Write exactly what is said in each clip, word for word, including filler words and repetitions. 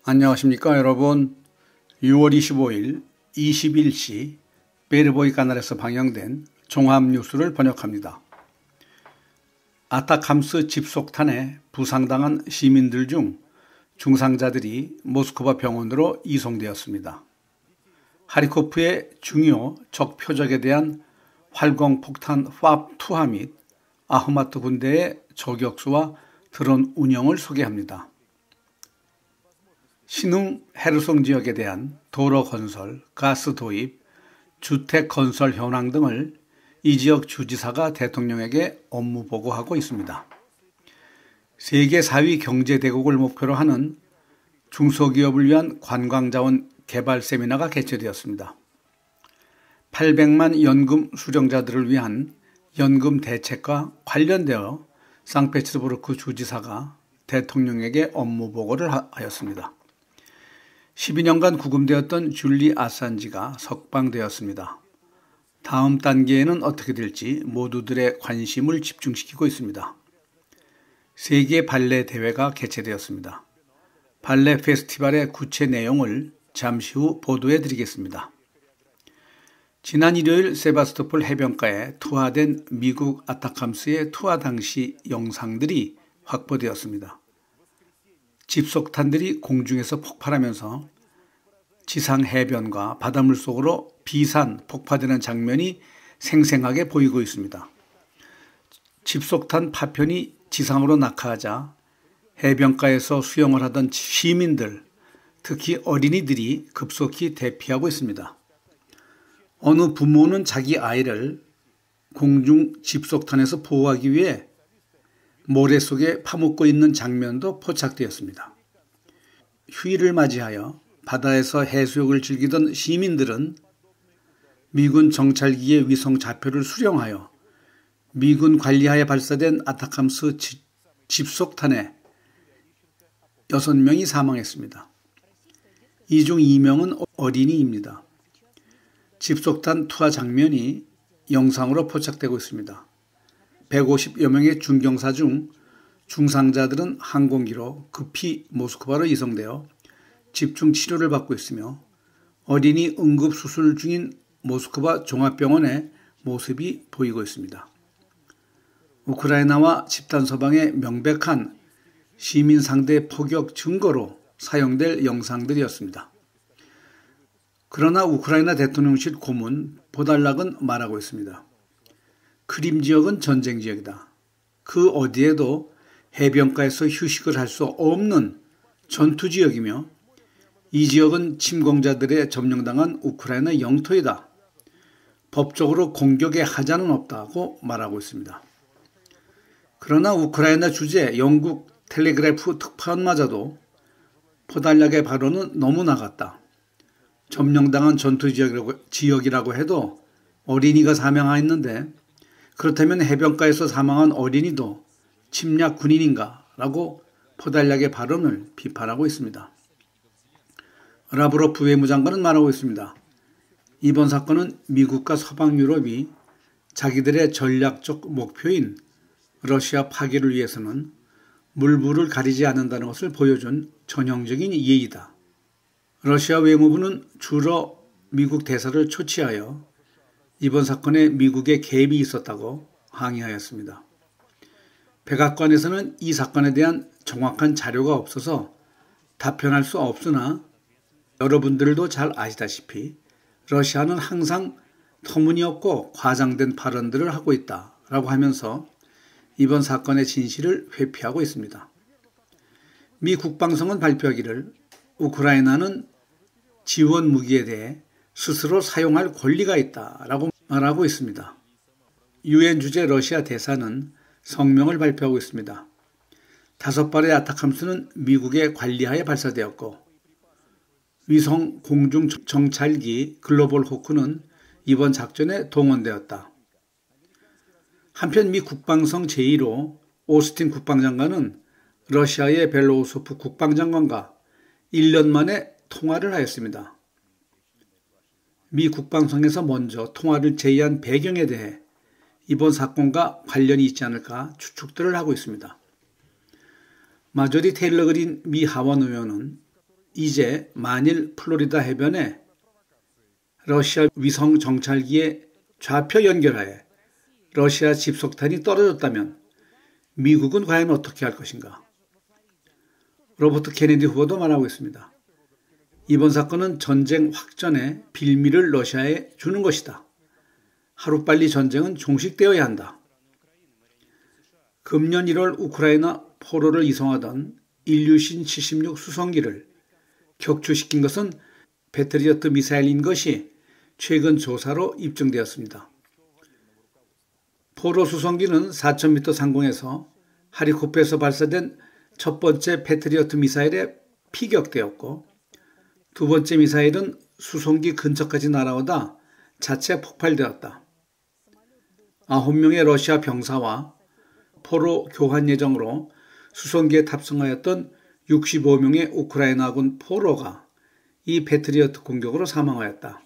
안녕하십니까 여러분. 유월 이십오일 이십일 시 베르보이 카날에서 방영된 종합뉴스를 번역합니다. 아타캄스 집속탄에 부상당한 시민들 중 중상자들이 모스크바 병원으로 이송되었습니다. 하리코프의 중요 적 표적에 대한 활공폭탄 팝투하 및 아흐마트 군대의 저격수와 드론 운영을 소개합니다. 신흥 헤르송 지역에 대한 도로 건설, 가스 도입, 주택 건설 현황 등을 이 지역 주지사가 대통령에게 업무 보고하고 있습니다. 세계 사 위 경제대국을 목표로 하는 중소기업을 위한 관광자원 개발 세미나가 개최되었습니다. 팔백만 연금 수령자들을 위한 연금 대책과 관련되어 상페트르부르크 주지사가 대통령에게 업무 보고를 하였습니다. 십이 년간 구금되었던 줄리 아산지가 석방되었습니다. 다음 단계에는 어떻게 될지 모두들의 관심을 집중시키고 있습니다. 세계 발레 대회가 개최되었습니다. 발레 페스티벌의 구체 내용을 잠시 후 보도해 드리겠습니다. 지난 일요일 세바스토폴 해변가에 투하된 미국 아타캄스의 투하 당시 영상들이 확보되었습니다. 집속탄들이 공중에서 폭발하면서 지상 해변과 바닷물 속으로 비산 폭파되는 장면이 생생하게 보이고 있습니다. 집속탄 파편이 지상으로 낙하하자 해변가에서 수영을 하던 시민들, 특히 어린이들이 급속히 대피하고 있습니다. 어느 부모는 자기 아이를 공중 집속탄에서 보호하기 위해 모래 속에 파묻고 있는 장면도 포착되었습니다. 휴일을 맞이하여 바다에서 해수욕을 즐기던 시민들은 미군 정찰기의 위성 좌표를 수령하여 미군 관리하에 발사된 아타캄스 집속탄에 여섯 명이 사망했습니다. 이 중 이 명은 어린이입니다. 집속탄 투하 장면이 영상으로 포착되고 있습니다. 백오십여 명의 중경사 중 중상자들은 항공기로 급히 모스크바로 이송되어 집중 치료를 받고 있으며 어린이 응급수술 중인 모스크바 종합병원의 모습이 보이고 있습니다. 우크라이나와 집단 서방의 명백한 시민 상대 포격 증거로 사용될 영상들이었습니다. 그러나 우크라이나 대통령실 고문 보달락은 말하고 있습니다. 크림 지역은 전쟁 지역이다. 그 어디에도 해변가에서 휴식을 할 수 없는 전투 지역이며 이 지역은 침공자들의 점령당한 우크라이나 영토이다. 법적으로 공격의 하자는 없다고 말하고 있습니다. 그러나 우크라이나 주재 영국 텔레그래프 특파원마저도 포달락의 발언은 너무 나갔다. 점령당한 전투 지역이라고, 지역이라고 해도 어린이가 사망했는데 그렇다면 해변가에서 사망한 어린이도 침략 군인인가? 라고 포달락의 발언을 비판하고 있습니다. 라브로프 외무장관은 말하고 있습니다. 이번 사건은 미국과 서방 유럽이 자기들의 전략적 목표인 러시아 파괴를 위해서는 물불을 가리지 않는다는 것을 보여준 전형적인 예의다. 러시아 외무부는 주로 미국 대사를 초치하여 이번 사건에 미국의 개입이 있었다고 항의하였습니다. 백악관에서는 이 사건에 대한 정확한 자료가 없어서 답변할 수 없으나 여러분들도 잘 아시다시피 러시아는 항상 터무니없고 과장된 발언들을 하고 있다라고 하면서 이번 사건의 진실을 회피하고 있습니다. 미 국방성은 발표하기를 우크라이나는 지원 무기에 대해 스스로 사용할 권리가 있다라고 말하고 있습니다. 유엔 주재 러시아 대사는 성명을 발표하고 있습니다. 다섯 발의 아타캄스는 미국의 관리하에 발사되었고 위성 공중 정찰기 글로벌 호크는 이번 작전에 동원되었다. 한편 미 국방성 제일 호 오스틴 국방장관은 러시아의 벨로우소프 국방장관과 일 년 만에 통화를 하였습니다. 미 국방성에서 먼저 통화를 제의한 배경에 대해 이번 사건과 관련이 있지 않을까 추측들을 하고 있습니다. 마조리 테일러 그린 미 하원 의원은 이제 만일 플로리다 해변에 러시아 위성 정찰기의 좌표 연결하에 러시아 집속탄이 떨어졌다면 미국은 과연 어떻게 할 것인가? 로버트 케네디 후보도 말하고 있습니다. 이번 사건은 전쟁 확전의 빌미를 러시아에 주는 것이다. 하루빨리 전쟁은 종식되어야 한다. 금년 일월 우크라이나 포로를 이송하던 일류신 칠십육 수송기를 격추시킨 것은 패트리어트 미사일인 것이 최근 조사로 입증되었습니다. 포로 수송기는 사천 미터 상공에서 하리코프에서 발사된 첫 번째 패트리어트 미사일에 피격되었고 두 번째 미사일은 수송기 근처까지 날아오다 자체 폭발되었다. 아홉 명의 러시아 병사와 포로 교환 예정으로 수송기에 탑승하였던 육십오 명의 우크라이나군 포로가 이 패트리어트 공격으로 사망하였다.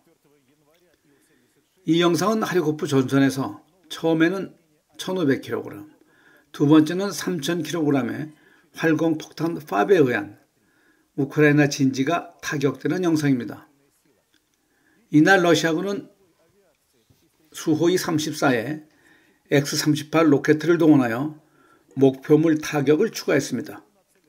이 영상은 하리코프 전선에서 처음에는 천오백 킬로그램, 두 번째는 삼천 킬로그램의 활공 폭탄 팝에 의한 우크라이나 진지가 타격되는 영상입니다. 이날 러시아군은 수호이 삼십사에 엑스 삼십팔 로켓을 동원하여 목표물 타격을 추가했습니다.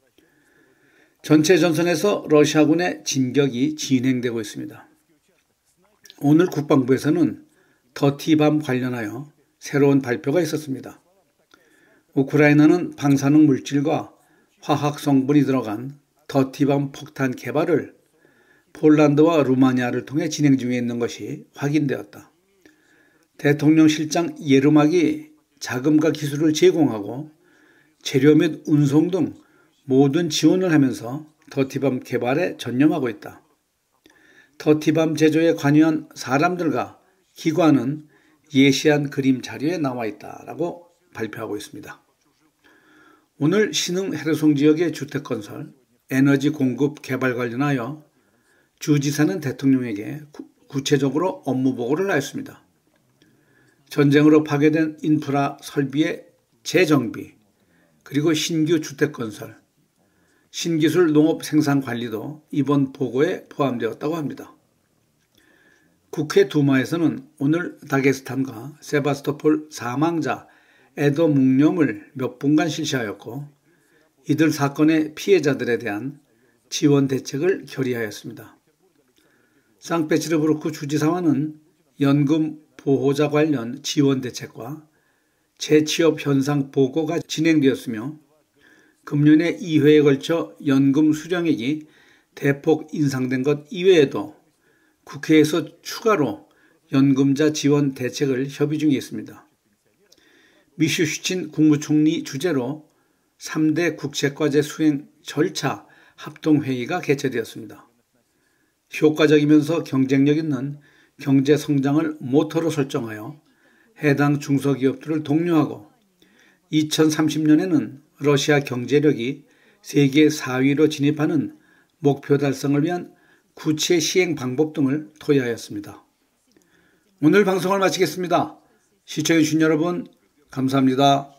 전체 전선에서 러시아군의 진격이 진행되고 있습니다. 오늘 국방부에서는 더티밤 관련하여 새로운 발표가 있었습니다. 우크라이나는 방사능 물질과 화학 성분이 들어간 더티밤 폭탄 개발을 폴란드와 루마니아를 통해 진행 중에 있는 것이 확인되었다. 대통령실장 예르막이 자금과 기술을 제공하고 재료 및 운송 등 모든 지원을 하면서 더티밤 개발에 전념하고 있다. 더티밤 제조에 관여한 사람들과 기관은 예시한 그림 자료에 나와 있다라고 발표하고 있습니다. 오늘 신흥 헤르송 지역의 주택건설, 에너지 공급 개발 관련하여 주지사는 대통령에게 구, 구체적으로 업무 보고를 하였습니다. 전쟁으로 파괴된 인프라 설비의 재정비, 그리고 신규 주택건설, 신기술 농업 생산 관리도 이번 보고에 포함되었다고 합니다. 국회 두마에서는 오늘 다게스탄과 세바스토폴 사망자 애도 묵념을 몇 분간 실시하였고 이들 사건의 피해자들에 대한 지원 대책을 결의하였습니다. 상페테르부르크 주지사와는 연금 보호자 관련 지원 대책과 재취업 현상 보고가 진행되었으며 금년에 이 회에 걸쳐 연금 수령액이 대폭 인상된 것 이외에도 국회에서 추가로 연금자 지원 대책을 협의 중에 있습니다. 미슈슈친 국무총리 주재로 삼 대 국책과제 수행 절차 합동회의가 개최되었습니다. 효과적이면서 경쟁력 있는 경제 성장을 모토로 설정하여 해당 중소기업들을 독려하고 이천삼십 년에는 러시아 경제력이 세계 사 위로 진입하는 목표 달성을 위한 구체 시행 방법 등을 토의하였습니다. 오늘 방송을 마치겠습니다. 시청해주신 여러분 감사합니다.